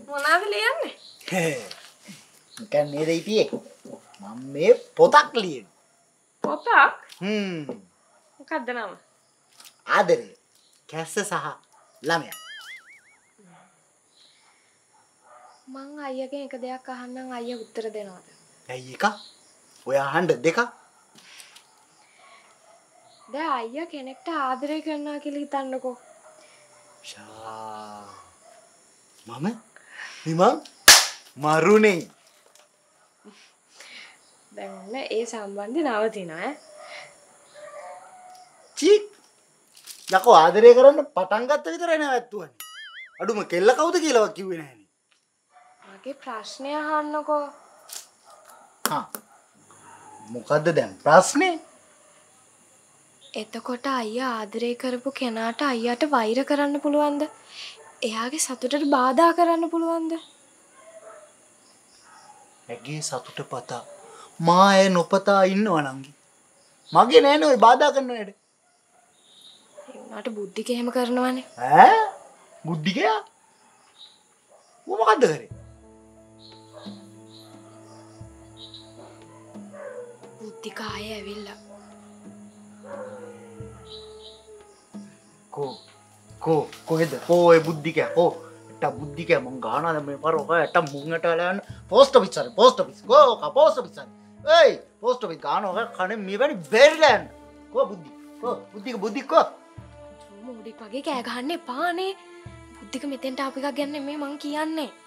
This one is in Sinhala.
මොනවද ලියන්නේ? නිකන් නේද හිටියේ? මම මේ පොතක් ලියන. පොතක්? මොකක්ද නම? ආදරේ. කැස්ස සහ ළමයා. මං අයියාගෙන් එක දෙයක් අහන්නම් අයියා උත්තර දෙනවද? ඇයි එක? ඔය අහන්න දෙක. දැන් අයියා කෙනෙක්ට ආදරය කරනවා කියලා හිතන්නකෝ. ෂා. මම මරුනේ. දැන් ඔන්න ඒ සම්බන්ධය නවතිනවා ඈ. චීක්. යකෝ ආදරය කරන්න පටන් ගත්ත විතරයි නැවැත්තුවනේ. අඩුම කෙල්ල කවුද කියලාවත් කිව්වේ නැහනේ. මගේ ප්‍රශ්නය අහන්නකෝ. හා. මොකද්ද දැන් ප්‍රශ්නේ? එතකොට අයියා ආදරය කරපු කෙනාට අයියාට වෛර කරන්න පුළුවන්ද? එයාගේ සතුටට බාධා කරන්න පුළුවන්ද? ඇගේ සතුට පතා මා ඇය නොපතා ඉන්නවා නංගි. මගේ නෑනේ ඔය බාධා කරන වැඩ. ඒ උනාට බුද්ධික එහෙම කරනවනේ. ඈ? බුද්ධිකයා? ඌ මොකද්ද කරේ? බුද්ධික ආයේ ඇවිල්ලා. කොහෙද? ඔය බුද්ධිකයා. එට්ට බුද්ධිකයා මං ගහනවා දැන් මේ පාර ඔක එට්ට මුංගට වල යන පෝස්ට් ඔෆිස් හරි පෝස්ට් ඔෆිස්. පෝස්ට් ඔෆිස් හරි. ඒයි පෝස්ට් ඔෆිස් ගහනවා කනේ මෙවැනි බෙරිලන්. බුද්ධික. මෝඩික් වගේ කෑ ගහන්න එපානේ. බුද්ධික මෙතෙන්ට ආපු එකක් ගැන මේ මං කියන්නේ.